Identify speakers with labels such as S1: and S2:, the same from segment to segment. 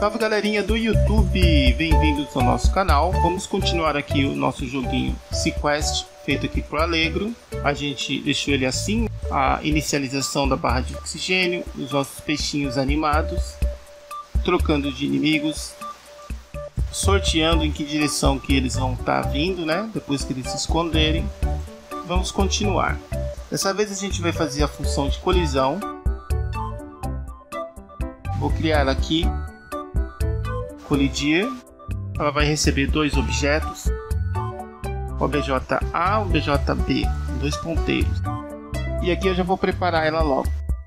S1: Salve galerinha do YouTube, bem-vindos ao nosso canal. Vamos continuar aqui o nosso joguinho Sequest, feito aqui por Allegro. A gente deixou ele assim, a inicialização da barra de oxigênio, os nossos peixinhos animados, trocando de inimigos, sorteando em que direção que eles vão estar vindo, né? Depois que eles se esconderem. Vamos continuar. Dessa vez a gente vai fazer a função de colisão. Vou criar aqui colidir. Ela vai receber dois objetos, o OBJA e o OBJB, dois ponteiros. E aqui eu já vou preparar ela logo.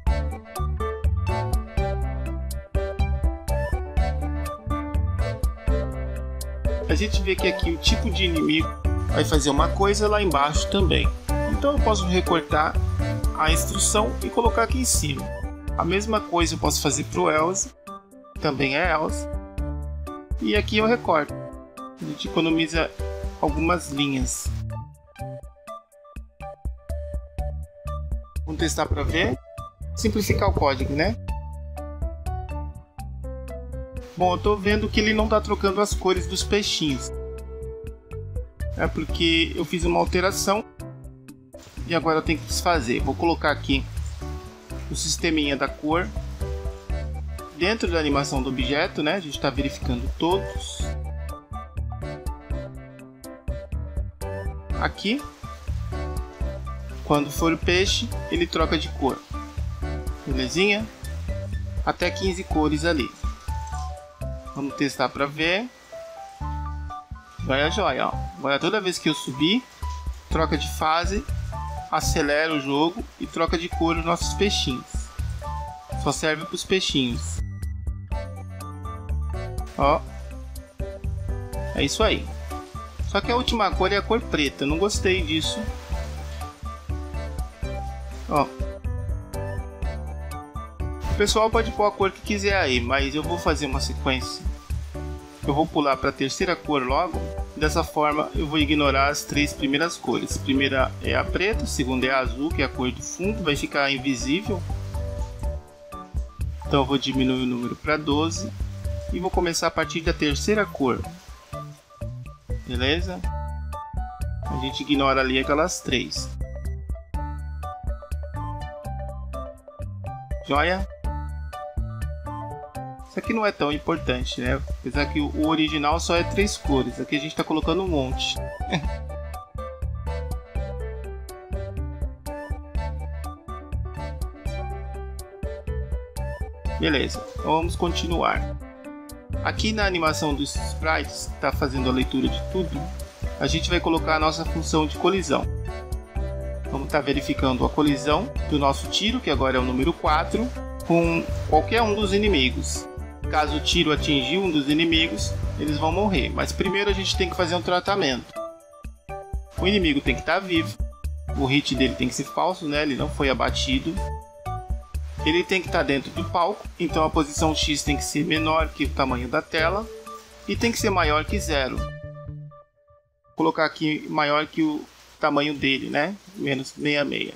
S1: A gente vê que aqui o tipo de inimigo vai fazer uma coisa lá embaixo também. Então eu posso recortar a instrução e colocar aqui em cima. A mesma coisa eu posso fazer para o else, também é else. E aqui eu recorto. A gente economiza algumas linhas. Vamos testar para ver. Simplificar o código, né? Bom, eu estou vendo que ele não está trocando as cores dos peixinhos. É porque eu fiz uma alteração e agora eu tenho que desfazer. Vou colocar aqui o sisteminha da cor dentro da animação do objeto, né? A gente está verificando todos. Aqui, quando for o peixe, ele troca de cor. Belezinha? Até 15 cores ali. Vamos testar para ver. Vai a joia, ó. Agora toda vez que eu subir, troca de fase, acelera o jogo e troca de cor os nossos peixinhos. Só serve para os peixinhos. Ó, é isso aí. Só que a última cor é a cor preta. Eu não gostei disso. Ó, o pessoal pode pôr a cor que quiser aí, mas eu vou fazer uma sequência. Eu vou pular para a terceira cor logo. Dessa forma eu vou ignorar as três primeiras cores. A primeira é a preta, a segunda é a azul, que é a cor do fundo, vai ficar invisível. Então eu vou diminuir o número para 12 e vou começar a partir da terceira cor. Beleza? A gente ignora ali aquelas três. Joia? Isso aqui não é tão importante, né? Apesar que o original só é 3 cores. Aqui a gente está colocando um monte. Beleza, então vamos continuar. Aqui na animação dos sprites, que está fazendo a leitura de tudo, a gente vai colocar a nossa função de colisão. Vamos estar verificando a colisão do nosso tiro, que agora é o número 4, com qualquer um dos inimigos. Caso o tiro atingir um dos inimigos, eles vão morrer. Mas primeiro a gente tem que fazer um tratamento. O inimigo tem que estar vivo. O hit dele tem que ser falso, né? Ele não foi abatido. Ele tem que estar dentro do palco. Então a posição X tem que ser menor que o tamanho da tela. E tem que ser maior que 0. Vou colocar aqui maior que o tamanho dele, né? Menos 66.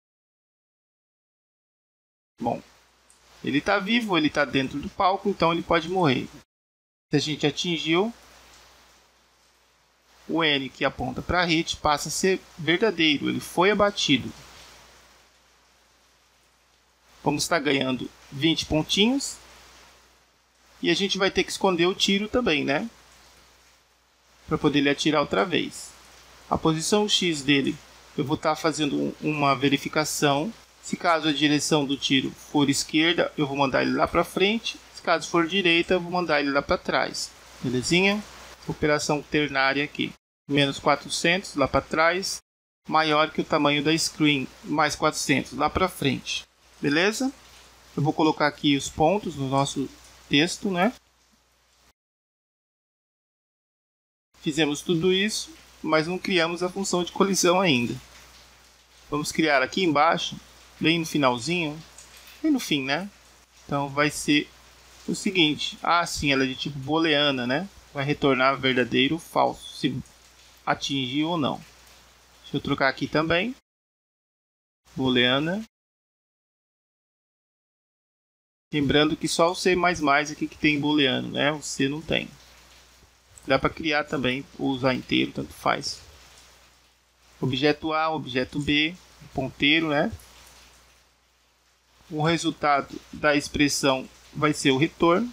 S1: Bom. Ele está vivo, ele está dentro do palco, então ele pode morrer. Se a gente atingiu, o N que aponta para hit passa a ser verdadeiro, ele foi abatido. Vamos estar ganhando 20 pontinhos. E a gente vai ter que esconder o tiro também, né? Para poder ele atirar outra vez. A posição X dele, eu vou estar fazendo uma verificação. Se caso a direção do tiro for esquerda, eu vou mandar ele lá para frente. Se caso for direita, eu vou mandar ele lá para trás. Belezinha? Operação ternária aqui. Menos 400 lá para trás. Maior que o tamanho da screen. Mais 400 lá para frente. Beleza? Eu vou colocar aqui os pontos no nosso texto, né? Fizemos tudo isso, mas não criamos a função de colisão ainda. Vamos criar aqui embaixo. Bem no finalzinho, bem no fim, né? Então vai ser o seguinte. Ah, sim, ela é de tipo booleana, né? Vai retornar verdadeiro ou falso, se atingir ou não. Deixa eu trocar aqui também. Booleana. Lembrando que só o C++ aqui que tem booleano, né? O C não tem. Dá para criar também, ou usar inteiro, tanto faz. Objeto A, objeto B, ponteiro, né? O resultado da expressão vai ser o retorno.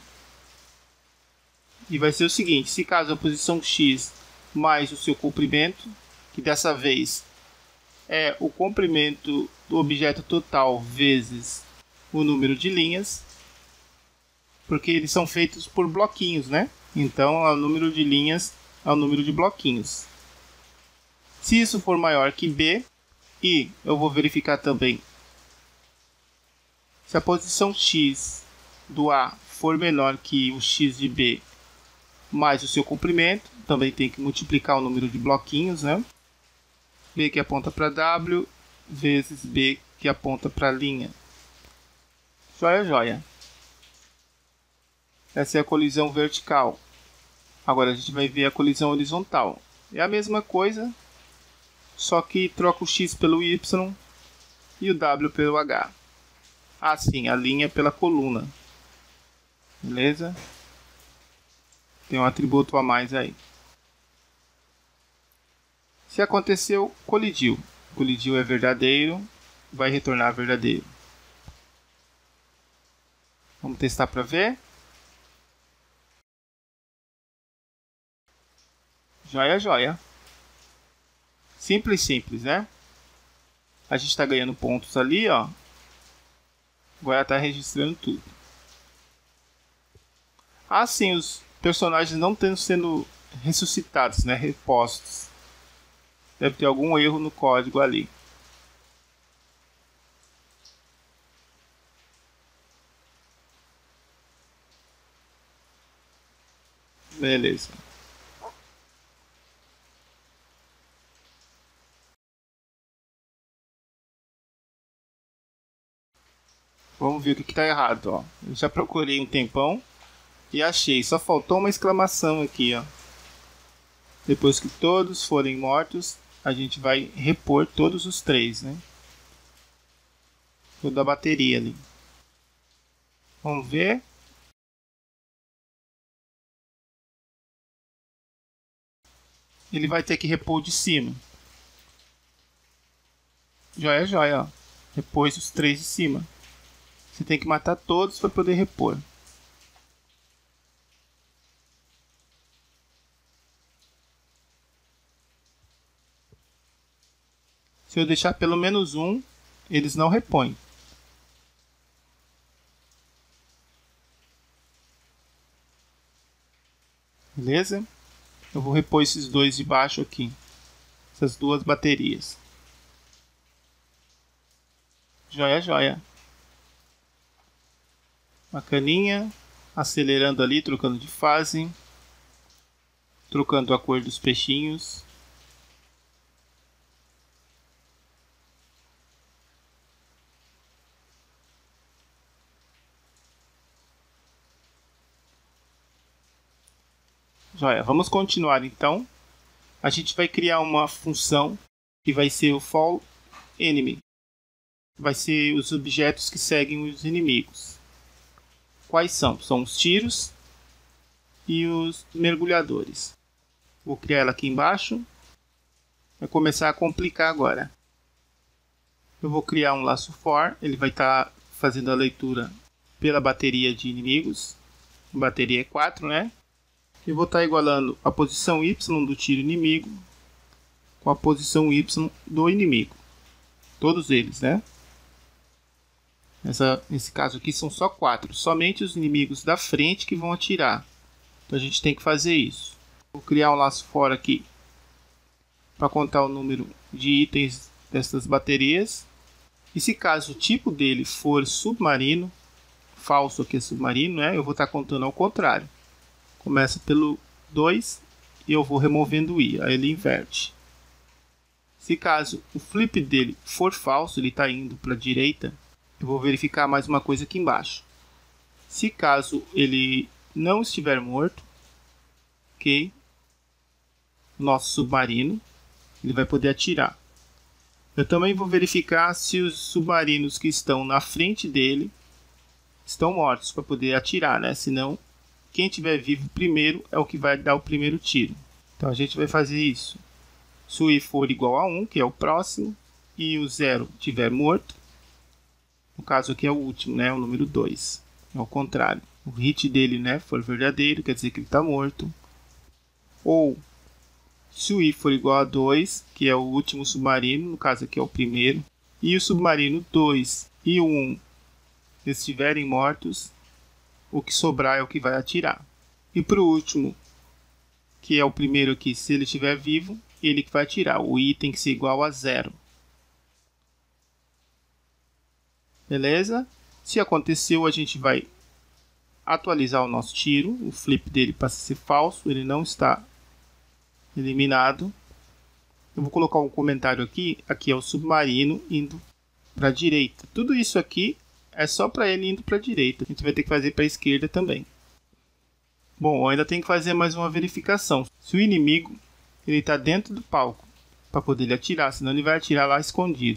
S1: E vai ser o seguinte, se caso a posição x mais o seu comprimento, que dessa vez é o comprimento do objeto total vezes o número de linhas, porque eles são feitos por bloquinhos, né? Então, o número de linhas é o número de bloquinhos. Se isso for maior que b, e eu vou verificar também se a posição x do A for menor que o x de B mais o seu comprimento, também tem que multiplicar o número de bloquinhos, né? B que aponta para W vezes B que aponta para a linha. Joia, joia. Essa é a colisão vertical. Agora a gente vai ver a colisão horizontal. É a mesma coisa, só que troca o x pelo y e o w pelo h. Assim, a linha pela coluna. Beleza? Tem um atributo a mais aí. Se aconteceu, colidiu. Colidiu é verdadeiro, vai retornar verdadeiro. Vamos testar para ver. Joia, joia. Simples, simples, né? A gente está ganhando pontos ali, ó. Agora está registrando tudo. Assim, os personagens não estão sendo ressuscitados, né? Repostos. Deve ter algum erro no código ali. Beleza. Vamos ver o que está errado, ó. Eu já procurei um tempão e achei. Só faltou uma exclamação aqui, ó. Depois que todos forem mortos, a gente vai repor todos os 3, né? Toda a bateria ali. Vamos ver. Ele vai ter que repor de cima. Joia, joia, ó. Repôs os 3 de cima. Você tem que matar todos para poder repor. Se eu deixar pelo menos um, eles não repõem. Beleza? Eu vou repor esses 2 de baixo aqui. Essas 2 baterias. Joia, joia. Bacaninha. Acelerando ali, trocando de fase. Trocando a cor dos peixinhos. Joia, vamos continuar então. A gente vai criar uma função que vai ser o follow enemy. Vai ser os objetos que seguem os inimigos. Quais são? São os tiros e os mergulhadores. Vou criar ela aqui embaixo. Vai começar a complicar agora. Eu vou criar um laço for. Ele vai estar fazendo a leitura pela bateria de inimigos. A bateria é 4, né? Eu vou estar igualando a posição Y do tiro inimigo com a posição Y do inimigo. Todos eles, né? Nesse caso aqui são só 4. Somente os inimigos da frente que vão atirar. Então a gente tem que fazer isso. Vou criar um laço fora aqui para contar o número de itens dessas baterias. E se caso o tipo dele for submarino, falso aqui é submarino, né? Eu vou estar contando ao contrário. Começa pelo 2 e eu vou removendo o i, aí ele inverte. Se caso o flip dele for falso, ele está indo para a direita, eu vou verificar mais uma coisa aqui embaixo. Se caso ele não estiver morto, ok, nosso submarino, ele vai poder atirar. Eu também vou verificar se os submarinos que estão na frente dele estão mortos para poder atirar, né? Senão, quem estiver vivo primeiro é o que vai dar o primeiro tiro. Então a gente vai fazer isso. Se o I for igual a 1, que é o próximo, e o 0 estiver morto, no caso aqui é o último, né? O número 2. É o contrário. O hit dele, né, for verdadeiro, quer dizer que ele está morto. Ou se o I for igual a 2, que é o último submarino, no caso aqui é o primeiro, e o submarino 2 e o 1 estiverem mortos, o que sobrar é o que vai atirar. E para o último, que é o primeiro aqui, se ele estiver vivo, ele que vai atirar. O I tem que ser igual a 0. Beleza? Se aconteceu, a gente vai atualizar o nosso tiro. O flip dele passa a ser falso, ele não está eliminado. Eu vou colocar um comentário aqui. Aqui é o submarino indo para a direita. Tudo isso aqui é só para ele indo para a direita. A gente vai ter que fazer para a esquerda também. Bom, eu ainda tenho que fazer mais uma verificação. Se o inimigo ele está dentro do palco para poder ele atirar, senão ele vai atirar lá escondido.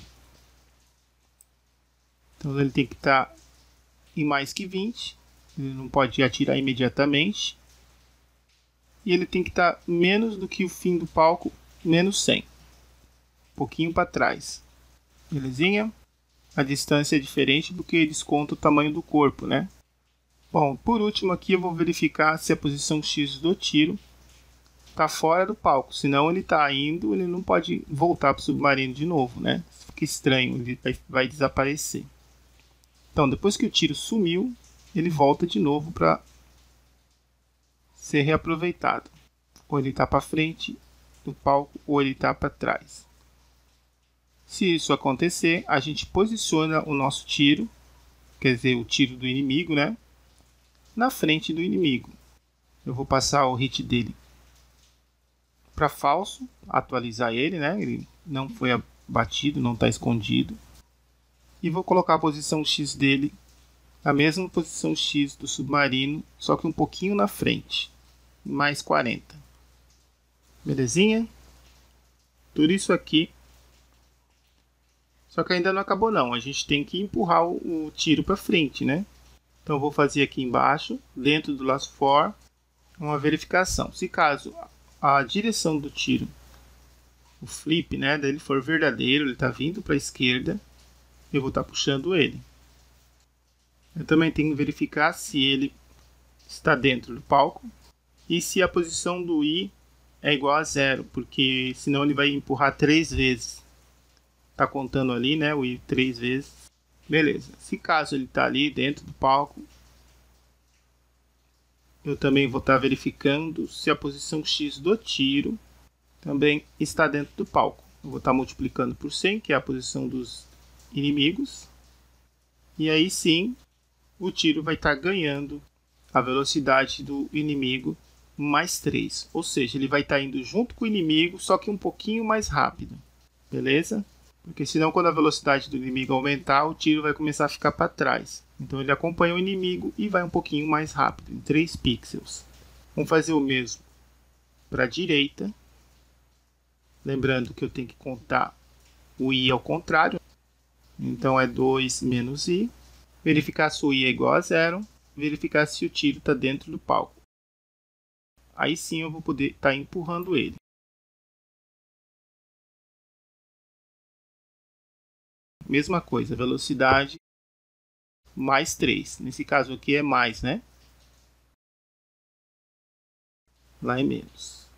S1: Então ele tem que estar em mais que 20. Ele não pode atirar imediatamente. E ele tem que estar menos do que o fim do palco, menos 100. Um pouquinho para trás. Belezinha? A distância é diferente porque desconta o tamanho do corpo, né? Bom, por último aqui eu vou verificar se a posição X do tiro está fora do palco. Senão ele está indo, ele não pode voltar para o submarino de novo, né? Fica estranho, ele vai desaparecer. Então, depois que o tiro sumiu, ele volta de novo para ser reaproveitado. Ou ele está para frente do palco, ou ele está para trás. Se isso acontecer, a gente posiciona o nosso tiro, quer dizer, o tiro do inimigo, né? Na frente do inimigo. Eu vou passar o hit dele para falso, atualizar ele, né? Ele não foi abatido, não está escondido. E vou colocar a posição X dele, a mesma posição X do submarino, só que um pouquinho na frente, mais 40. Belezinha? Tudo isso aqui. Só que ainda não acabou não, a gente tem que empurrar o tiro para frente, né? Então eu vou fazer aqui embaixo, dentro do last for, uma verificação. Se caso a direção do tiro, o flip, né, dele for verdadeiro, ele está vindo para a esquerda, eu vou estar puxando ele. Eu também tenho que verificar se ele está dentro do palco e se a posição do I é igual a 0, porque senão ele vai empurrar 3 vezes. Está contando ali, né, o I 3 vezes. Beleza. Se caso ele está ali dentro do palco, eu também vou estar verificando se a posição X do tiro também está dentro do palco. Eu vou estar multiplicando por 100, que é a posição dos inimigos. E aí sim, o tiro vai estar ganhando a velocidade do inimigo mais 3. Ou seja, ele vai estar indo junto com o inimigo, só que um pouquinho mais rápido. Beleza? Porque senão quando a velocidade do inimigo aumentar, o tiro vai começar a ficar para trás. Então ele acompanha o inimigo e vai um pouquinho mais rápido, em 3 pixels. Vamos fazer o mesmo para a direita. Lembrando que eu tenho que contar o I ao contrário. Então é 2 menos I. Verificar se o I é igual a 0. Verificar se o tiro está dentro do palco. Aí sim eu vou poder estar empurrando ele. Mesma coisa, velocidade mais 3. Nesse caso aqui é mais, né? Lá é menos.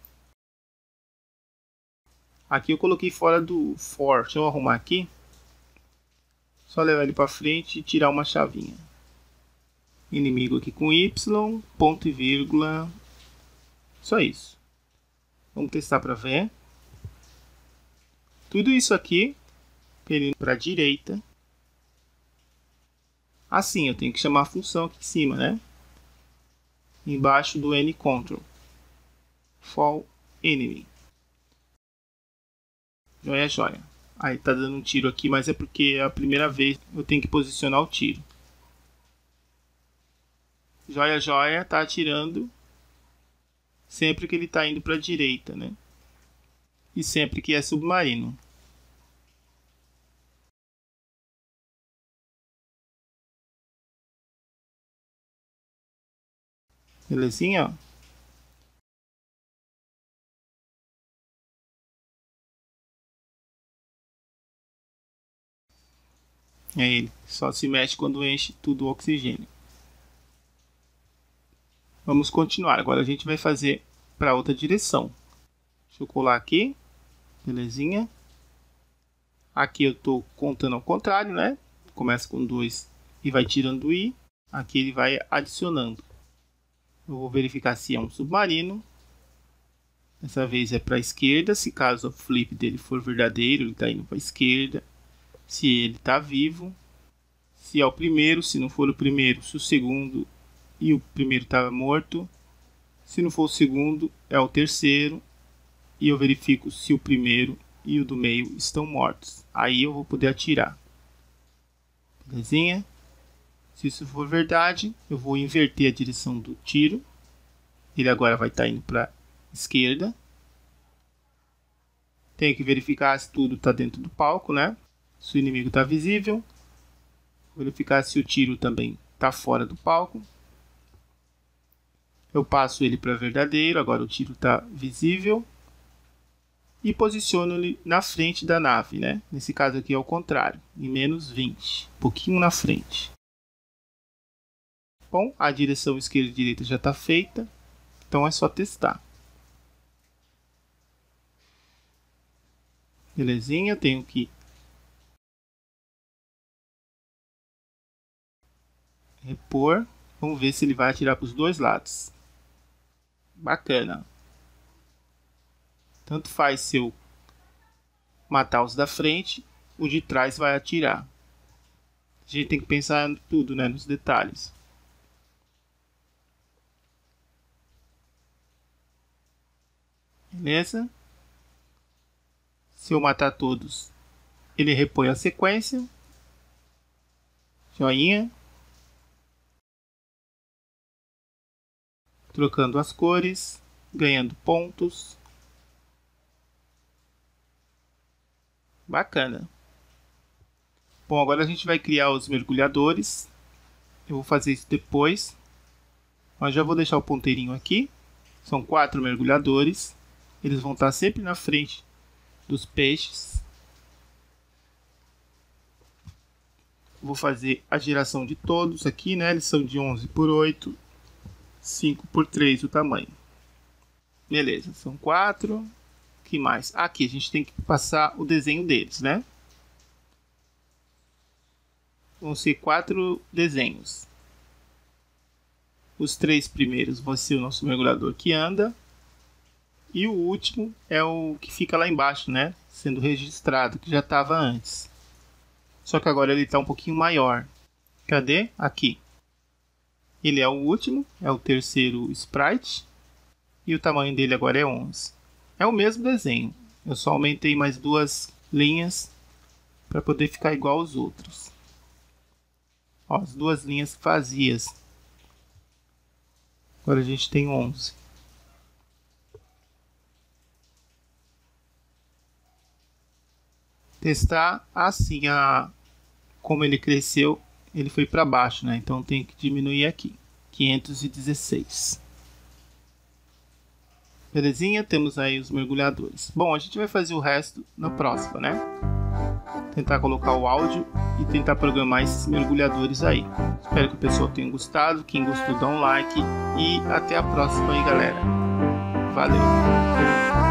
S1: Aqui eu coloquei fora do for. Deixa eu arrumar aqui. Só levar ele para frente e tirar uma chavinha. Inimigo aqui com Y, ponto e vírgula. Só isso. Vamos testar para ver. Tudo isso aqui, ele para a direita. Assim, eu tenho que chamar a função aqui em cima, né? Embaixo do N-Control. Fall Enemy. Joia, joia. Aí tá dando um tiro aqui, mas é porque é a primeira vez eu tenho que posicionar o tiro. Joia, joia, tá atirando sempre que ele tá indo para a direita, né? E sempre que é submarino. Belezinha, ó. Aí ele só se mexe quando enche tudo o oxigênio. Vamos continuar. Agora a gente vai fazer para outra direção. Deixa eu colar aqui. Belezinha. Aqui eu estou contando ao contrário, né? Começa com 2 e vai tirando o i. Aqui ele vai adicionando. Eu vou verificar se é um submarino. Dessa vez é para a esquerda. Se caso o flip dele for verdadeiro, ele está indo para a esquerda. Se ele está vivo. Se é o primeiro, se não for o primeiro, se o segundo e o primeiro está morto. Se não for o segundo, é o terceiro. E eu verifico se o primeiro e o do meio estão mortos. Aí eu vou poder atirar. Belezinha? Se isso for verdade, eu vou inverter a direção do tiro. Ele agora vai estar indo para a esquerda. Tenho que verificar se tudo está dentro do palco, né? Se o inimigo está visível. Verificar se o tiro também está fora do palco. Eu passo ele para verdadeiro. Agora o tiro está visível. E posiciono ele na frente da nave, né? Nesse caso aqui é o contrário, em menos 20, um pouquinho na frente. Bom, a direção esquerda e direita já está feita, então é só testar. Belezinha, eu tenho que repor. Vamos ver se ele vai atirar para os dois lados. Bacana. Tanto faz se eu matar os da frente, o de trás vai atirar. A gente tem que pensar em tudo, né? Nos detalhes. Beleza? Se eu matar todos, ele repõe a sequência. Joinha. Trocando as cores, ganhando pontos. Bacana. Bom, agora a gente vai criar os mergulhadores. Eu vou fazer isso depois. Mas já vou deixar o ponteirinho aqui. São 4 mergulhadores. Eles vão estar sempre na frente dos peixes. Vou fazer a geração de todos aqui, né? Eles são de 11 por 8, 5 por 3 o tamanho. Beleza, são 4. Que mais? Aqui a gente tem que passar o desenho deles, né? Vão ser 4 desenhos. Os 3 primeiros vão ser o nosso mergulhador que anda. E o último é o que fica lá embaixo, né? Sendo registrado, que já estava antes. Só que agora ele está um pouquinho maior. Cadê? Aqui. Ele é o último, é o terceiro sprite. E o tamanho dele agora é 11. É o mesmo desenho. Eu só aumentei mais 2 linhas para poder ficar igual aos outros. Ó, as 2 linhas vazias. Agora a gente tem 11. Testar assim, como ele cresceu, ele foi para baixo, né? Então tem que diminuir aqui. 516. Belezinha? Temos aí os mergulhadores. Bom, a gente vai fazer o resto na próxima, né? Tentar colocar o áudio e tentar programar esses mergulhadores aí. Espero que o pessoal tenha gostado. Quem gostou, dá um like. E até a próxima aí, galera. Valeu!